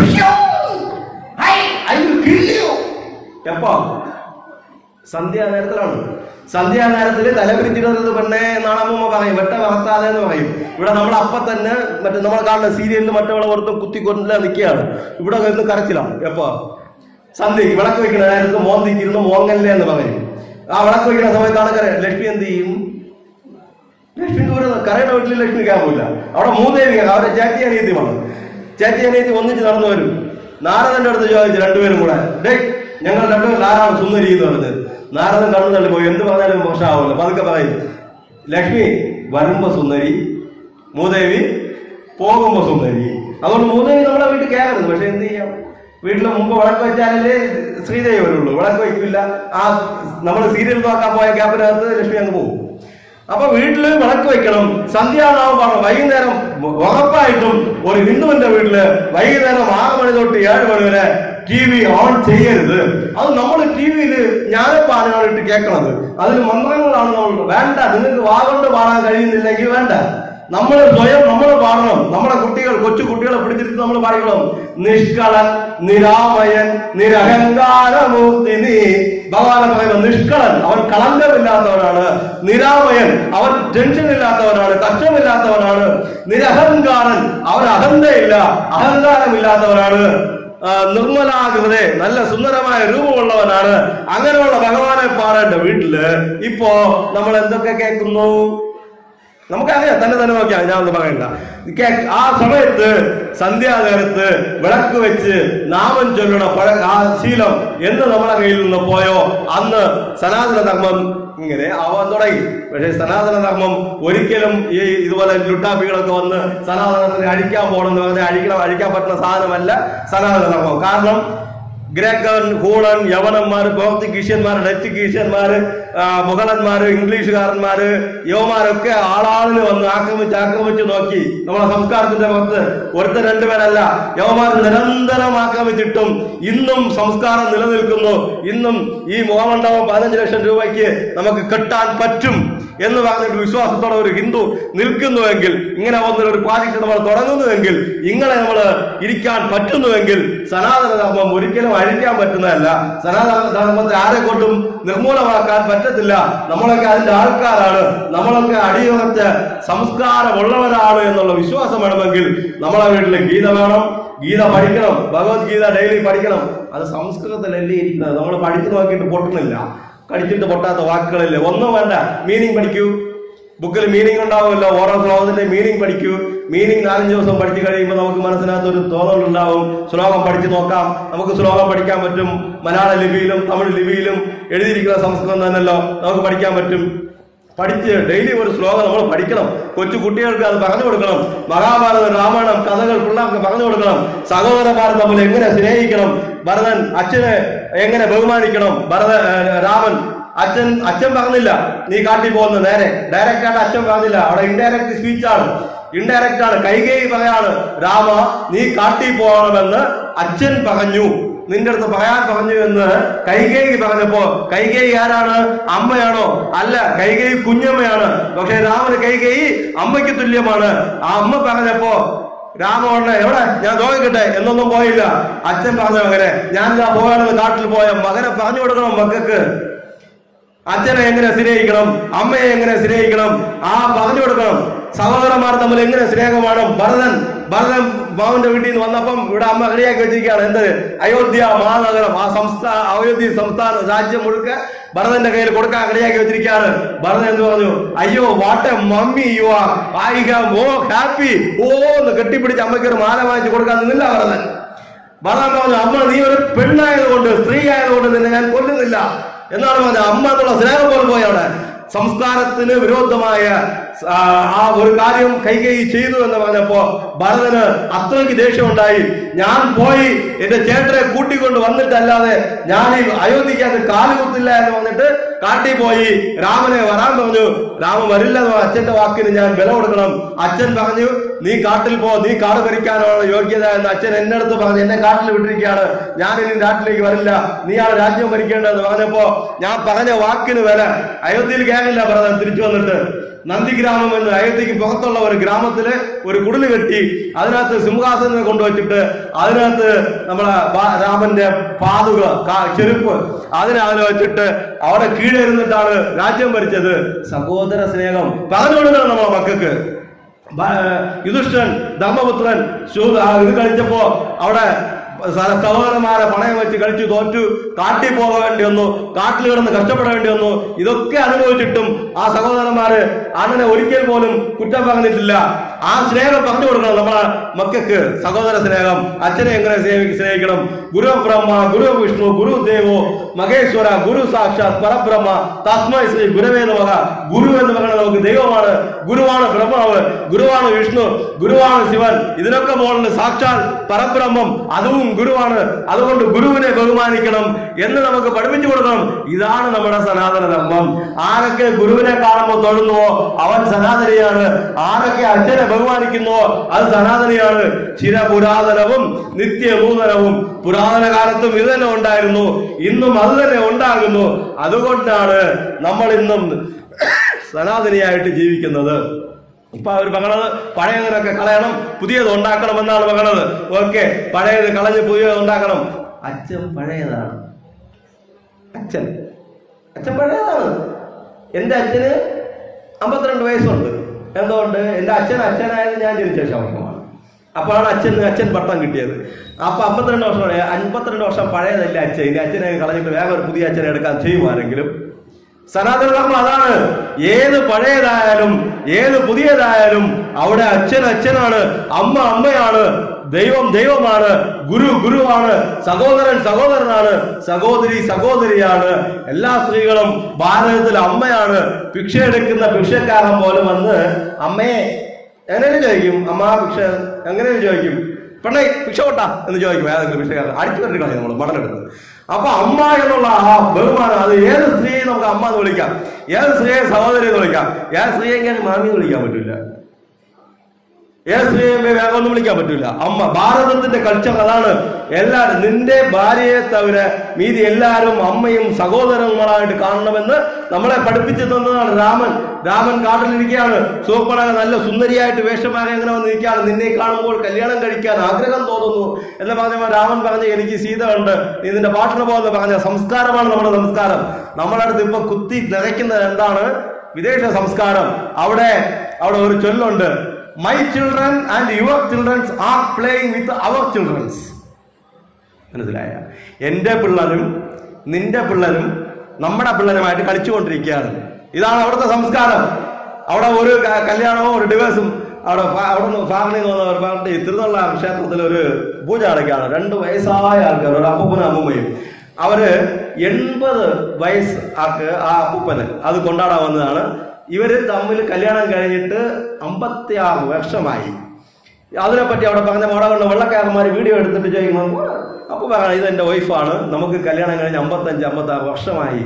എപ്പോ? സന്ധ്യാനേരത്തിലാണ്. സന്ധ്യാനേരത്തിൽ തലപിരിച്ചിടുന്നത് പെണ്ണെ എന്നാണ് അമ്മ പറയും. വെട്ട വളർത്താതെ എന്ന് പറയും. ഇവിടെ നമ്മൾ അപ്പം തന്നെ മറ്റേ നമ്മൾ കാണുന്ന സീരിയലിൽ മറ്റവളെ ഓർത്ത് കുത്തിക്കൊണ്ടില്ല നിൽക്കുകയാണ്. ഇവിടെ നിന്ന് കരച്ചിലാണ്. എപ്പോ? സന്ധ്യക്ക് വിളക്ക് വെക്കുന്ന നേരത്ത് മോന്തിക്കിരുന്ന് മോങ്ങല്ലേ എന്ന് പറയും. ആ വിളക്ക് വെക്കുന്ന സമയത്താണ് ലക്ഷ്മി എന്ത് ചെയ്യും? ലക്ഷ്മി കരയുടെ വീട്ടിൽ ലക്ഷ്മി കയറില്ല. അവിടെ മൂദേവി അവരുടെ ചേച്ചി അനിയത്തിയുമാണ്. ചേച്ചി അനിയത്തി ഒന്നിച്ച് നടന്നു വരും. നാരദന്റെ അടുത്ത് ചോദിച്ചു രണ്ടുപേരും കൂടെ, ഞങ്ങൾ രണ്ടുപേരും ആരാണ് സുന്ദരി എന്ന് പറഞ്ഞത്. നാരദൻ കണ്ണു തള്ളി പോയി. എന്ത് പറഞ്ഞാലും മോശമാവുമല്ലോ. പതുക്കെ പറയും, ലക്ഷ്മി വരുമ്പോ സുന്ദരി, മൂദേവി പോകുമ്പോ സുന്ദരി. അതുകൊണ്ട് മൂദേവി നമ്മളെ വീട്ടിൽ കയറരുത്. പക്ഷെ എന്ത് ചെയ്യാം? വീട്ടിലെ മുമ്പ് വിളക്ക് വെച്ചാലല്ലേ ശ്രീദേവി വരുള്ളൂ. വിളക്ക് വയ്ക്കില്ല. ആ നമ്മൾ സീരിയൽ നോക്കാൻ പോയ ക്യാപ്പിനകത്ത് ലക്ഷ്മി അങ്ങ് പോകും. അപ്പൊ വീട്ടില് വിളക്ക് വെക്കണം. സന്ധ്യാനാമം പറഞ്ഞു. വൈകുന്നേരം ഉറപ്പായിട്ടും ഒരു ഹിന്ദുവിന്റെ വീട്ടില് വൈകുന്നേരം 6 മണി തൊട്ട് 7 മണി വരെ TV ഓൺ ചെയ്യരുത്. അത് നമ്മൾ TV-യിൽ ജ്ഞാനപ്പാനാണ് ഇട്ട് കേൾക്കണത്. അതിന് മന്ത്രങ്ങളാണ് നമ്മൾ വേണ്ട. നിങ്ങൾക്ക് വാഗൊണ്ട് പാടാൻ കഴിയുന്നില്ലെങ്കിൽ വേണ്ട. നമ്മൾ സ്വയം നമ്മൾ പാടണം. നമ്മുടെ കുട്ടികൾ കൊച്ചു കുട്ടികളെ പിടിച്ചിട്ട് നമ്മൾ പാടിക്കണം. നിഷ്കളൻ നിരാമയൻ നിരഹങ്കാരമൂർത്തി നീ. ഭഗവാനെ പറയുന്നത് നിഷ്കളൻ, അവൻ കളങ്കമില്ലാത്തവനാണ്. നിരാമയൻ, അവൻ ടെൻഷൻ ഇല്ലാത്തവനാണ്, കഷ്ടമില്ലാത്തവനാണ്. നിരഹങ്കാരൻ, അവൻ അഹന്തയില്ല, അഹങ്കാരമില്ലാത്തവനാണ്. നിർമ്മലാകൃതേ, നല്ല സുന്ദരമായ രൂപമുള്ളവനാണ്. അങ്ങനെയുള്ള ഭഗവാനെ പാടേണ്ട വീട്ടില് ഇപ്പോ നമ്മൾ എന്തൊക്കെ കേൾക്കുന്നു? നമുക്കറിയാം. തന്നെ നോക്കിയാൽ ഞാൻ ഒന്നും പറയണ്ട. ആ സമയത്ത് സന്ധ്യാനേരത്ത് വിളക്ക് വെച്ച് നാമം ചൊല്ലണ ആ ശീലം എന്ന് നമ്മളെ കയ്യിൽ നിന്ന് പോയോ അന്ന് സനാതന ധർമ്മം ഇങ്ങനെ ആവാൻ തുടങ്ങി. പക്ഷെ സനാതന ധർമ്മം ഒരിക്കലും ഈ ഇതുപോലെ ലുട്ടാപ്പികളൊക്കെ വന്ന് സനാതനത്തിന് അഴിക്കാൻ പോകണമെന്ന് പറഞ്ഞാൽ അഴിക്കാൻ പറ്റുന്ന സാധനമല്ല സനാതന ധർമ്മം. കാരണം ഗ്രേക്കൻ, ഹൂണൻ, യവനന്മാര്, പോർച്ചുഗീഷ്യന്മാര്, ഡച്ചുഗീഷ്യന്മാര്, മുഗളന്മാര്, ഇംഗ്ലീഷുകാരന്മാര്, യുവമാരൊക്കെ ആളാളിന് വന്ന് ആക്രമിച്ച് നോക്കി. നമ്മളെ സംസ്കാരത്തിന്റെ പുറത്ത് ഒരുത്തർ രണ്ടുപേരല്ല, യവമാർ നിരന്തരം ആക്രമിച്ചിട്ടും ഇന്നും സംസ്കാരം നിലനിൽക്കുന്നു. ഇന്നും ഈ മുഖമണ്ഡപം 15 ലക്ഷം രൂപയ്ക്ക് നമുക്ക് കെട്ടാൻ പറ്റും എന്ന് പറഞ്ഞിട്ട് വിശ്വാസത്തോടെ ഒരു ഹിന്ദു നിൽക്കുന്നുവെങ്കിൽ, ഇങ്ങനെ വന്നൊരു പ്രോജക്ട് നമ്മൾ തുടങ്ങുന്നുവെങ്കിൽ, ഇങ്ങനെ നമ്മൾ ഇരിക്കാൻ പറ്റുന്നുവെങ്കിൽ സനാതന ധർമ്മം ഒരിക്കലും അഴിക്കാൻ പറ്റുന്നതല്ല. സനാതന ധർമ്മത്തെ ആരെ കൊണ്ടും നിർമൂലമാക്കാൻ പറ്റത്തില്ല. നമ്മളൊക്കെ അതിന്റെ ആൾക്കാരാണ്. നമ്മളൊക്കെ അടിയുറച്ച സംസ്കാരമുള്ളവരാണ് എന്നുള്ള വിശ്വാസം വേണമെങ്കിൽ നമ്മളെ വീട്ടിൽ ഗീത വേണം. ഗീത പഠിക്കണം. ഭഗവത്ഗീത ഡെയിലി പഠിക്കണം. അത് സംസ്കൃതത്തിലല്ലേ ഇരിക്കുന്നത്. നമ്മൾ പഠിച്ചു നോക്കിയിട്ട് പൊട്ടുന്നില്ല. കടിച്ചിട്ട് പൊട്ടാത്ത വാക്കുകളില്ലേ. ഒന്നും വേണ്ട, മീനിങ് പഠിക്കൂ. ബുക്കിൽ മീനിങ് ഉണ്ടാവുമല്ലോ. ഓരോ ശ്ലോകത്തിന്റെ മീനിങ് പഠിക്കൂ. മീനിങ് 4-5 ദിവസം പഠിച്ചു കഴിയുമ്പോൾ നമുക്ക് മനസ്സിനകത്ത് ഒരു തോന്നലുണ്ടാവും. ശ്ലോകം പഠിച്ചു നോക്കാം. നമുക്ക് ശ്ലോകം പഠിക്കാൻ പറ്റും. മലയാള ലിപിയിലും തമിഴ് ലിപിയിലും എഴുതിയിരിക്കുന്ന സംസ്കൃതം തന്നെയല്ലോ നമുക്ക് പഠിക്കാൻ പറ്റും. പഠിച്ച് ഡെയിലി ഒരു ശ്ലോകം നമ്മൾ പഠിക്കണം. കൊച്ചു കുട്ടികൾക്ക് അത് പറഞ്ഞു കൊടുക്കണം. മഹാഭാരതം, രാമായണം കഥകൾ പിള്ളേർക്ക് പറഞ്ഞു കൊടുക്കണം. സഹോദരന്മാർ തമ്മിൽ എങ്ങനെ സ്നേഹിക്കണം, ഭരതൻ അച്ഛനെ എങ്ങനെ ബഹുമാനിക്കണം. രാമൻ അച്ഛൻ പറഞ്ഞില്ല നീ കാട്ടി പോകുന്ന നേരെ, ഡയറക്റ്റ് ആയിട്ട് അച്ഛൻ പറഞ്ഞില്ല, അവിടെ ഇൻഡയറക്റ്റ് സ്പീച്ചാണ്, ഇൻഡയറക്റ്റ് ആണ്. കൈകേയി പറയാണ് രാമ നീ കാട്ടി പോകണമെന്ന് അച്ഛൻ പറഞ്ഞു, നിന്റെ അടുത്ത് പറയാൻ പറഞ്ഞു എന്ന് കൈകേയി പറഞ്ഞപ്പോ, കൈകേയി ആരാണ്? അമ്മയാണോ? അല്ല, കൈകേയി കുഞ്ഞമ്മയാണ്. പക്ഷെ രാമന് കൈകേയി അമ്മയ്ക്ക് തുല്യമാണ്. ആ അമ്മ പറഞ്ഞപ്പോ രാമോണ്ണ എവിടെ ഞാൻ നോക്കട്ടെ എന്നൊന്നും പോയില്ല. അച്ഛൻ പറഞ്ഞ മകനെ ഞാനിതാ പോകാനെന്ന് കാട്ടിൽ പോയ മകനെ പറഞ്ഞു കൊടുക്കണം. മക്കൾക്ക് അച്ഛനെ എങ്ങനെ സ്നേഹിക്കണം, അമ്മയെ എങ്ങനെ സ്നേഹിക്കണം, പറഞ്ഞു കൊടുക്കണം. സഹോദരന്മാർ തമ്മിൽ എങ്ങനെ സ്നേഹമാണ്. ഭരതൻ ബാബുവിന്റെ വീട്ടിൽ നിന്ന് വന്നപ്പം ഇവിടെ അമ്മ റെഡിയാക്കി വെച്ചിരിക്കുകയാണ്. എന്ത്? അയോധ്യ മഹാനഗരം, അയോധ്യ സംസ്ഥാന രാജ്യം മുഴുക്ക ഭരതന്റെ കയ്യിൽ കൊടുക്കാൻ റെഡിയാക്കി വെച്ചിരിക്കുകയാണ്. ഭരതൻ എന്ത് പറഞ്ഞു? അയ്യോ what a mummy you are, I have oh happy, എന്ന് കെട്ടിപ്പിടിച്ച് അമ്മയ്ക്ക് ഒരു മാല വാങ്ങിച്ചു കൊടുക്കാൻ നിന്നില്ല ഭരതൻ. പറഞ്ഞു അമ്മ നീ ഒരു പെണ്ണായതുകൊണ്ട്, സ്ത്രീ ആയതുകൊണ്ട് നിന്നെ ഞാൻ കൊല്ലുന്നില്ല എന്നാണ് പറഞ്ഞത്. അമ്മ എന്നുള്ള സ്നേഹം പോലെ പോയാണ്. സംസ്കാരത്തിന് വിരോധമായ ആ ഒരു കാര്യം കൈകേയി ചെയ്തു എന്ന് പറഞ്ഞപ്പോ ഭരതന് അത്രയ്ക്ക് ദേഷ്യമുണ്ടായി. ഞാൻ പോയി എന്റെ ചേട്ടനെ കൂട്ടിക്കൊണ്ട് വന്നിട്ടല്ലാതെ ഞാൻ ഈ അയോധ്യക്കകത്ത് കാലുകുത്തില്ല എന്ന് പറഞ്ഞിട്ട് കാട്ടിൽ പോയി രാമനെ വരാൻ പറഞ്ഞു. രാമൻ വരില്ല, അച്ഛന്റെ വാക്കിന് ഞാൻ വില കൊടുക്കണം. അച്ഛൻ പറഞ്ഞു നീ കാട്ടിൽ പോ, നീ കാട് ഭരിക്കാനുള്ള യോഗ്യത എന്ന് അച്ഛൻ എന്റെ അടുത്ത് പറഞ്ഞു. എന്നെ കാട്ടിൽ വിട്ടിരിക്കുകയാണ്, ഞാൻ ഇനി നാട്ടിലേക്ക് വരില്ല, നീയാണ് രാജ്യം ഭരിക്കേണ്ടതെന്ന് പറഞ്ഞപ്പോ ഞാൻ പറഞ്ഞ വാക്കിന് വില. അയോധ്യയിൽ കയറില്ല ഭരതൻ. തിരിച്ചു വന്നിട്ട് നന്ദിഗ്രാമം എന്ന് അയോധ്യക്ക് പുറത്തുള്ള ഒരു ഗ്രാമത്തില് ഒരു കുടില് കെട്ടി അതിനകത്ത് സിംഹാസനം കൊണ്ടുവച്ചിട്ട് അതിനകത്ത് നമ്മളെ രാമന്റെ പാതുക ചെരുപ്പ് അതിനെ വെച്ചിട്ട് അവിടെ കീഴിരുന്നിട്ടാണ് രാജ്യം ഭരിച്ചത്. സഹോദര സ്നേഹം പറഞ്ഞു കൊടുക്കണം നമ്മളെ മക്കൾക്ക്. യുധിഷ്ഠിരൻ ധർമ്മപുത്രൻ ഇത് കളിച്ചപ്പോ അവിടെ സഹോദരന്മാരെ പണയം വെച്ച് കളിച്ചു തോറ്റു, കാട്ടിൽ പോകേണ്ടി വന്നു, കാട്ടിൽ കിടന്ന് കഷ്ടപ്പെടേണ്ടി വന്നു. ഇതൊക്കെ അനുഭവിച്ചിട്ടും ആ സഹോദരന്മാര് അണ്ണനെ ഒരിക്കൽ പോലും കുറ്റം പറഞ്ഞിട്ടില്ല. ആ സ്നേഹം പറഞ്ഞു കൊടുക്കണം നമ്മളെ മക്കൾക്ക്. സഹോദര സ്നേഹം, അച്ഛനെ എങ്ങനെ സ്നേഹിക്കണം. ഗുരു ബ്രഹ്മ ഗുരു വിഷ്ണു ഗുരു ദേവോ മഹേശ്വര ഗുരു സാക്ഷാത് പരബ്രഹ്മ തസ്മൈ ശ്രീ ഗുരവേ നമഃ. ഗുരു എന്ന് പറയുന്നത് നമുക്ക് ദൈവമാണ്. ഗുരുവാണ് ബ്രഹ്മാവ്, ഗുരുവാണ് വിഷ്ണു, ഗുരുവാണ് ശിവൻ. ഇതിനൊക്കെ മുകളിൽ സാക്ഷാൽ പരബ്രഹ്മം, അതും ഗുരുവാണ്. അതുകൊണ്ട് ഗുരുവിനെ ബഹുമാനിക്കണം എന്ന് നമുക്ക് പഠിപ്പിച്ചു കൊടുക്കണം. ഇതാണ് നമ്മുടെ സനാതന ധർമ്മം. ആരൊക്കെ ഗുരുവിനെ കാണുമ്പോൾ തൊഴുന്നുവോ അവൻ സനാതനിയാണ്. ആരൊക്കെ അച്ഛനെ ബഹുമാനിക്കുന്നുവോ അത് സനാതനിയാണ്. ചിരപുരാതനവും നിത്യനൂതനവും. പുരാതന കാലത്തും ഇത് തന്നെ ഉണ്ടായിരുന്നു, ഇന്നും അത് തന്നെ ഉണ്ടാകുന്നു. അതുകൊണ്ടാണ് നമ്മൾ ഇന്നും സനാതനിയായിട്ട് ജീവിക്കുന്നത്. ഇപ്പൊ അവർ പറയണത് പഴയതിനൊക്കെ കളയണം, പുതിയത് ഉണ്ടാക്കണം എന്നാണ് പറയണത്. ഓക്കെ, പഴയത് കളഞ്ഞ് പുതിയത് ഉണ്ടാക്കണം. അച്ഛൻ പഴയതാണ്. അച്ഛൻ പഴയതാണ്. എന്റെ അച്ഛന് 52 വയസ്സുണ്ട്. എന്തുകൊണ്ട്? എന്റെ അച്ഛനായത് ഞാൻ ജനിച്ച ശേഷമാണ്. അപ്പോഴാണ് അച്ഛൻ പട്ടം കിട്ടിയത്. അപ്പൊ 52 വർഷം പഴയതല്ല അച്ഛൻ. ഇനി അച്ഛനെ കളഞ്ഞിട്ട് വേറെ ഒരു പുതിയ അച്ഛനെ എടുക്കാൻ ചെയ്യുമാരെങ്കിലും. സനാതന ധർമ്മം അതാണ്. ഏത് പഴയതായാലും ഏത് പുതിയതായാലും അവിടെ അച്ഛനാണ്, അമ്മയാണ്, ദൈവമാണ്, ഗുരുവാണ്, സഹോദരനാണ്, സഹോദരിയാണ്. എല്ലാ സ്ത്രീകളും ഭാരതത്തിൽ അമ്മയാണ്. ഭിക്ഷ എടുക്കുന്ന ഭിക്ഷക്കാരൻ പോലും വന്ന് അമ്മയെ എങ്ങനെ ചോദിക്കും? അമ്മ ഭിക്ഷ എങ്ങനെ ചോദിക്കും? പെണ്ണെ ഭിക്ഷ കൊട്ടാ എന്ന് ചോദിക്കും. ഏതെങ്കിലും ഭിക്ഷക്കാരൻ അടിച്ചു പറ്റി കളയും നമ്മൾ മടലെടുത്ത്. അപ്പൊ അമ്മ എന്നുള്ള ആ ബഹുമാനം, അത് ഏത് സ്ത്രീയെ നമുക്ക് അമ്മ എന്ന് വിളിക്കാം, ഏത് സ്ത്രീയെ സഹോദരി എന്ന് വിളിക്കാം, ഏത് സ്ത്രീയെ ഞാൻ മാമി എന്ന് വിളിക്കാൻ പറ്റില്ല, ഏത് സ്ത്രീയെ വേഗമൊന്നും വിളിക്കാൻ പറ്റില്ല. അമ്മ, ഭാരതത്തിന്റെ കൾച്ചർ അതാണ്. എല്ലാവരും നിന്റെ ഭാര്യയെ തവിര മീതി എല്ലാവരും അമ്മയും സഹോദരങ്ങളായിട്ട് കാണണമെന്ന് നമ്മളെ പഠിപ്പിച്ചു തന്നതാണ് രാമൻ കാട്ടിലിരിക്കുകയാണ്. സൂപ്പറായ നല്ല സുന്ദരിയായിട്ട് വേഷമാരെ എങ്ങനെ വന്നിരിക്കുകയാണ്. നിന്നെ കാണുമ്പോൾ കല്യാണം കഴിക്കാൻ ആഗ്രഹം തോന്നുന്നു എന്ന് പറഞ്ഞപ്പോൾ രാമൻ പറഞ്ഞ് എനിക്ക് സീത ഉണ്ട്, നീ നിന്റെ പാട്ടിന് പോകുന്ന പറഞ്ഞ സംസ്കാരമാണ് നമ്മുടെ സംസ്കാരം. നമ്മുടെ അടുത്ത് ഇപ്പൊ കുത്തി നിറയ്ക്കുന്നത് എന്താണ്? വിദേശ സംസ്കാരം. അവിടെ ഒരു ചൊല്ലുണ്ട്, my children and your childrens are playing with our childrens. മനസ്സിലായ? എന്റെ പിള്ളേരും നിന്റെ പിള്ളേരും നമ്മുടെ പിള്ളേരുമായിട്ട് കളിച്ചുകൊണ്ടിരിക്കുകയാണ്. ഇതാണ് അവിടുത്തെ സംസ്കാരം. അവിടെ ഒരു കല്യാണമോ ഒരു ഡിവേഴ്സും അവിടെ ഫാമിലി വന്നവർ പറഞ്ഞിട്ട് തിരുനള്ള ക്ഷേത്രത്തിൽ ഒരു പൂജ അടയ്ക്കാണ്. 2 വയസ്സായ ആൾക്കാർ, ഒരു അപ്പൂപ്പനും അമ്മൂമ്മയും. അവര് 80 വയസ്സ് ആക്ക് ആ അപ്പൂപ്പന് അത് കൊണ്ടാടാൻ വന്നതാണ്. ഇവര് തമ്മിൽ കല്യാണം കഴിഞ്ഞിട്ട് 56 വർഷമായി. അതിനെപ്പറ്റി അവിടെ പറഞ്ഞ മോടകളുടെ വെള്ളക്കാരന്മാർ വീഡിയോ എടുത്തിട്ട് ചോദിക്കണം, അപ്പൊ പറയണം ഇതെന്റെ വൈഫാണ്, നമുക്ക് കല്യാണം കഴിഞ്ഞ് 55-56 വർഷമായി.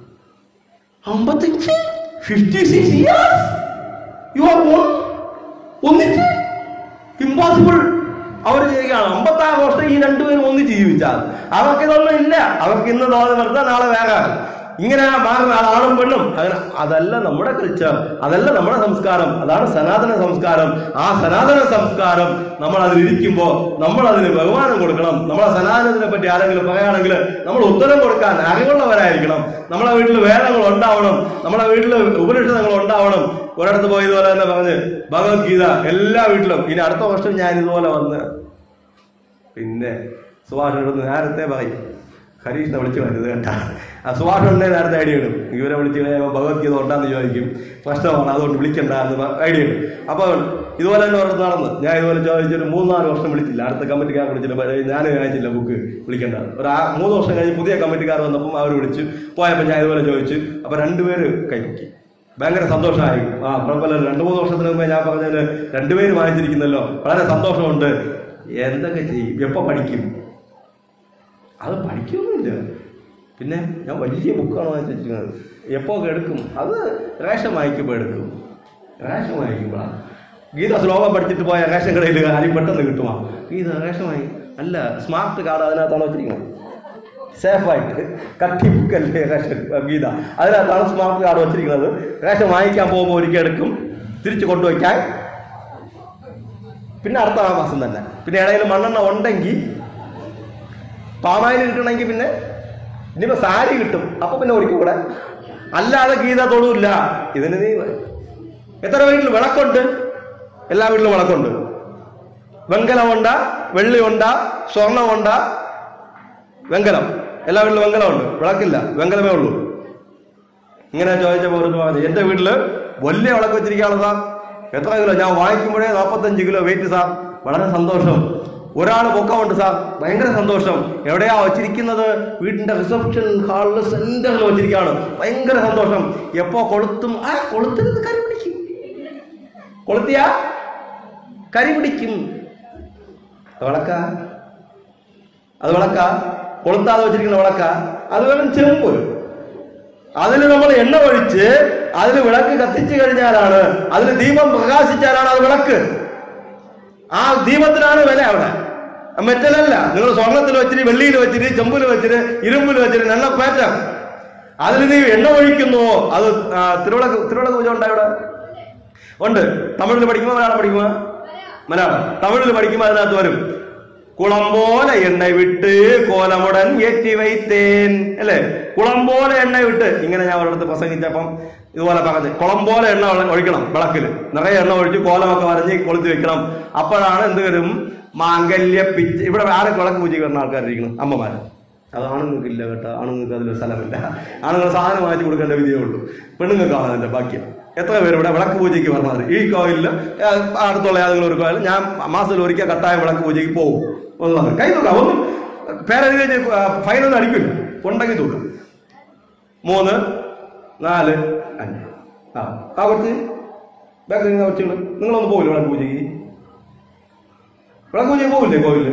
55 56 years you are born ഒന്നിച്ച് ഇമ്പോസിബിൾ. അവർ ചെയ്യുകയാണ് 56 വർഷം ഈ രണ്ടുപേരും ഒന്നിച്ച് ജീവിച്ചാൽ. അവർക്ക് ഇതൊന്നും ഇല്ല. അവർക്ക് ഇന്ന് നിർത്താൻ നാളെ വേറെ ഇങ്ങനെ മാറുന്ന ആളും പെണ്ണും. അങ്ങനെ അതല്ല നമ്മുടെ കൾച്ചർ, അതല്ല നമ്മുടെ സംസ്കാരം. അതാണ് സനാതന സംസ്കാരം. ആ സനാതന സംസ്കാരം നമ്മൾ അതിലിരിക്കുമ്പോൾ നമ്മൾ അതിന് ബഹുമാനം കൊടുക്കണം. നമ്മളെ സനാതനത്തിനെ പറ്റി ആരെങ്കിലും പറയുകയാണെങ്കിൽ നമ്മൾ ഉത്തരം കൊടുക്കാൻ അറിവുള്ളവരായിരിക്കണം. നമ്മളെ വീട്ടിൽ വേദങ്ങൾ ഉണ്ടാവണം, നമ്മളെ വീട്ടിൽ ഉപനിഷദങ്ങൾ ഉണ്ടാവണം. ഒരിടത്ത് പോയി ഇതുപോലെ തന്നെ പറഞ്ഞ് ഭഗവത്ഗീത എല്ലാ വീട്ടിലും. ഇനി അടുത്ത വർഷം ഞാൻ ഇതുപോലെ വന്ന് പിന്നെ സുഭാഷിനോട് നേരത്തെ പറയും, ഹരീഷിനെ വിളിച്ച് വരുന്നത് കേട്ടാ. ആ സുഭാഷുണ്ടെ നേരത്തെ ഐഡിയ ഇടും. ഇവരെ വിളിച്ച് ഭഗവത്ഗീത ഉണ്ടാന്ന് ചോദിക്കും, പ്രശ്നമാണ് അതുകൊണ്ട് വിളിക്കണ്ട എന്ന് ഐഡിയ ഇടും. അപ്പോൾ ഇതുപോലെ തന്നെ ഒരിടത്ത് നടന്ന് ഞാൻ ഇതുപോലെ ചോദിച്ചിട്ട് 3-4 വർഷം വിളിച്ചില്ല. അടുത്ത കമ്മിറ്റിക്കാർ വിളിച്ചിട്ട് ഞാൻ അയച്ചില്ല ബുക്ക് വിളിക്കേണ്ട. 3 വർഷം കഴിഞ്ഞ് പുതിയ കമ്മിറ്റിക്കാർ വന്നപ്പം അവർ വിളിച്ചു പോയപ്പോൾ ഞാൻ ഇതുപോലെ ചോദിച്ചു. അപ്പോൾ 2 പേര് കൈപ്പൊക്കി. ഭയങ്കര സന്തോഷമായി. കുഴപ്പമില്ല, 2-3 വർഷത്തിന് മുമ്പേ ഞാൻ പറഞ്ഞതിന് 2 പേര് വാങ്ങിച്ചിരിക്കുന്നല്ലോ, വളരെ സന്തോഷമുണ്ട്. എന്തൊക്കെ ചെയ്യും, എപ്പോൾ പഠിക്കും? അത് പഠിക്കൊന്നുമില്ല. പിന്നെ ഞാൻ വലിയ ബുക്കാണ് വാങ്ങിച്ചിരിക്കുന്നത്, എപ്പോൾ എടുക്കും? അത് റേഷൻ വാങ്ങിക്കുമ്പോൾ എടുക്കും. റേഷൻ വാങ്ങിക്കുമ്പോഴാണ് ഗീത ശ്ലോകം പഠിച്ചിട്ട് പോയ റേഷൻ കടയിൽ ആരും പെട്ടെന്ന് കിട്ടുമോ? ഗീത റേഷൻ വാങ്ങി അല്ല, സ്മാർട്ട് കാർഡ് അതിനകത്താണ് വെച്ചിരിക്കുന്നത്. സേഫായിട്ട് കട്ടി ബുക്കല്ലേ റേഷൻ ഗീത, അതിനകത്താണ് സ്മാർട്ട് കാർഡ് വെച്ചിരിക്കുന്നത്. റേഷൻ വാങ്ങിക്കാൻ പോകുമ്പോൾ ഒരിക്കൽ എടുക്കും, തിരിച്ചു കൊണ്ടുവയ്ക്കാൻ. പിന്നെ അടുത്ത മാസം തന്നെ. പിന്നെ ഇടയിൽ മണ്ണെണ്ണ ഉണ്ടെങ്കിൽ പാമായിൽ കിട്ടണമെങ്കിൽ പിന്നെ ഇനിയിപ്പോൾ സാരി കിട്ടും, അപ്പൊ പിന്നെ ഒരിക്കൽ കൂടെ. അല്ലാതെ ഗീത തൊടൂല്ല. ഇതിന് നീ എത്ര വീട്ടിൽ വിളക്കുണ്ട്? എല്ലാ വീട്ടിലും വിളക്കുണ്ട്. വെങ്കലമുണ്ട, വെള്ളിയുണ്ട, സ്വർണ്ണമുണ്ട, വെങ്കലം. എല്ലാ വീട്ടിലും വെങ്കലമുണ്ട്, വിളക്കില്ല, വെങ്കലമേ ഉള്ളൂ. ഇങ്ങനെ ചോദിച്ചപ്പോൾ പറഞ്ഞു എന്റെ വീട്ടില് വലിയ വിളക്ക് വെച്ചിരിക്കുകയാണ് സാർ. എത്ര കിലോ? ഞാൻ വാങ്ങിക്കുമ്പോഴേ 45 കിലോ വെയിറ്റ് സാർ. വളരെ സന്തോഷം. ഒരാൾ പൊക്കമുണ്ട് സാർ, ഭയങ്കര സന്തോഷം. എവിടെയാ വച്ചിരിക്കുന്നത്? വീടിന്റെ റിസപ്ഷൻ ഹാളിൽ സെന്ററിൽ വച്ചിരിക്കുകയാണ്. ഭയങ്കര സന്തോഷം. എപ്പോ കൊളുത്തും? കൊളുത്തുന്നത് കരി പിടിക്കും. കൊളുത്തിയ കരി പിടിക്കും. വിളക്ക, അത് വിളക്ക. കൊളുത്താതെ വെച്ചിരിക്കുന്ന വിളക്ക. അത് വെറും ചെമ്പ്. അതിൽ നമ്മൾ എണ്ണ ഒഴിച്ച് അതിൽ വിളക്ക് കത്തിച്ചു കഴിഞ്ഞാലാണ്, അതിൽ ദീപം പ്രകാശിച്ചാലാണ് അത് വിളക്ക്. ആ ദീപത്തിനാണ് വില അവിടെ, മെറ്റലല്ല. നിങ്ങൾ സ്വർണത്തിൽ വെച്ചിട്ട്, വെള്ളിയിൽ വെച്ചിട്ട്, ചെമ്പിൽ വെച്ചിട്ട്, ഇരുമ്പിൽ വെച്ചിട്ട് നല്ല പാറ്റം. അതിൽ നീ എണ്ണ ഒഴിക്കുന്നുവോ? അത് തിരുവിളക്ക് പൂജ ഉണ്ടായി ഇവിടെ ഉണ്ട്. തമിഴിൽ പഠിക്കുമോ മലയാളം പഠിക്കുമോ? മലയാളം. തമിഴിൽ പഠിക്കുമ്പോൾ അതിനകത്ത് വരും, കുളം പോലെ എണ്ണ വിട്ട് കോലമുടൻ ഏറ്റി വൈത്തേൻ, അല്ലേ? കുളം പോലെ എണ്ണ വിട്ട്. ഇങ്ങനെ ഞാൻ ഒരിടത്ത് പ്രസംഗിച്ചപ്പം ഇതുപോലെ പറഞ്ഞ് കുളം പോലെ എണ്ണ ഒഴിക്കണം. വിളക്കിൽ നിറയെ എണ്ണ ഒഴിച്ച് കോലമൊക്കെ വരഞ്ഞ് കൊളുത്തി വെക്കണം. അപ്പോഴാണ് എന്ത് വരും? മാംഗല്യ പിച്ച്. ഇവിടെ ആരൊക്കെ വിളക്ക് പൂജയ്ക്ക് വരുന്ന ആൾക്കാരിരിക്കണം? അമ്മമാര്. അത് ആണുങ്ങൾക്കില്ല കേട്ടോ. ആണുങ്ങൾക്ക് അതിലൊരു സ്ഥലമില്ല. ആണുങ്ങൾ സാധനം മാറ്റി കൊടുക്കേണ്ട വിധിയേ ഉള്ളൂ. പെണ്ണുങ്ങൾക്കാണ് അതിന്റെ ബാക്കി. എത്ര പേര് ഇവിടെ വിളക്ക് പൂജയ്ക്ക് പറഞ്ഞത്? ഈ കോയിലിൽ അടുത്തുള്ള ഏതെങ്കിലും ഒരു കോയിൽ ഞാൻ മാസത്തിൽ ഒരിക്കൽ കട്ടായ വിളക്ക് പൂജയ്ക്ക് പോകും. ഒന്ന് കൈ തൂക്കാം. ഒന്നും പേരെഴുതി ഫൈനൊന്നും അടിക്കില്ല. ഉണ്ടെങ്കിൽ തൂക്കാം. 3, 4, 5. കുറച്ച് ബാക്കിൽ കുറച്ചുകൾ. നിങ്ങളൊന്നും പോകില്ല വിളക്ക് പൂജയ്ക്ക്? വിളക്ക് പൂജയ്ക്ക് പോകില്ലേ കോവില്?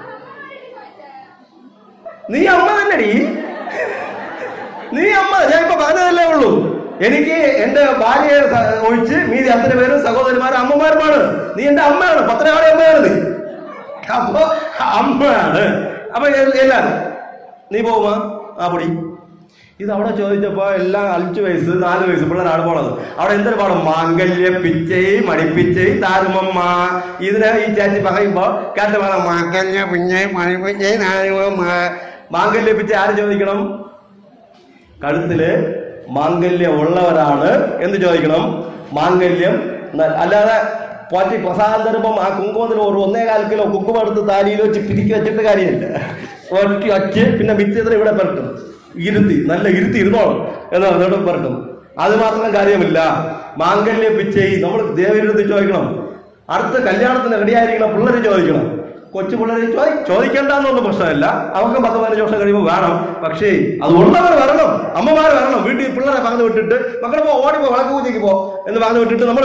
നീ അമ്മ തന്നെടി. നീ അമ്മ. ഞാൻ ഇപ്പൊ പറഞ്ഞതല്ലേ ഉള്ളൂ. എനിക്ക് എന്റെ ഭാര്യയെ ഒഴിച്ച് മീതി അത്ര പേരും സഹോദരിമാരും അമ്മമാരുമാണ്. നീ എന്റെ അമ്മയാണ്. 10 ആളെ അമ്മയാണ് നീ. അപ്പൊ അമ്മയാണ്. അപ്പൊ എല്ലാരും നീ പോകുമ്പോ പൊടി. ഇത് അവിടെ ചോദിച്ചപ്പോ എല്ലാം 5 വയസ്സ് 4 വയസ്സ് പിള്ളേരാണ് പോണത്. അവിടെ എന്തൊരു പാടും? മാംഗല്യ പിച്ചൈ മണിപ്പിച്ചൈ താരുമമ്മ. ഇതിനെ ഈ ചേച്ചി പറയുമ്പോ കേട്ട് പറ, മാംഗല്യ പിച്ചൈ മണിപ്പിച്ചൈ താരുമമ്മ. മാംഗല്യ പിച്ച ആര് ചോദിക്കണം? കഴുത്തില് മാംഗല്യം ഉള്ളവരാണ് എന്ത് ചോദിക്കണം? മാംഗല്യം. അല്ലാതെ പോറ്റി പ്രസാദം തരുമ്പം ആ കുങ്കുമത്തിൽ ഒരു 1.25 കിലോ കുങ്കുമം എടുത്ത് താലിയിൽ വെച്ച് പിരിക്കി വെച്ചിട്ട് കാര്യമില്ല. ഒറ്റ പിന്നെ മിച്ചത്തിൽ ഇവിടെ പെരട്ടും. നല്ല ഇരുത്തി ഇരുന്നോളും എന്നാണ് പെരട്ടും. അത് മാത്രം കാര്യമില്ല. മാംഗല്യ പിച്ചൈ നമ്മൾ ദേവീരടുത്ത് ചോദിക്കണം. അടുത്ത കല്യാണത്തിന് റെഡിയായിരിക്കണം പിള്ളേർ ചോദിക്കണം. കൊച്ചു പിള്ളേരെ ചോദിക്കേണ്ടെന്നൊന്നും പ്രശ്നമില്ല, അവർക്ക് 10-15 വർഷം കഴിയുമ്പോൾ വേണം. പക്ഷേ അത് ഉള്ളവർ വരണം, അമ്മമാർ വരണം, വീട്ടിൽ പിള്ളേരെ പറഞ്ഞു വിട്ടിട്ട് മക്കളെ ഓടിപ്പോ വിളക്ക് പൂജയ്ക്ക് പോ എന്ന് പറഞ്ഞു വിട്ടിട്ട് നമ്മൾ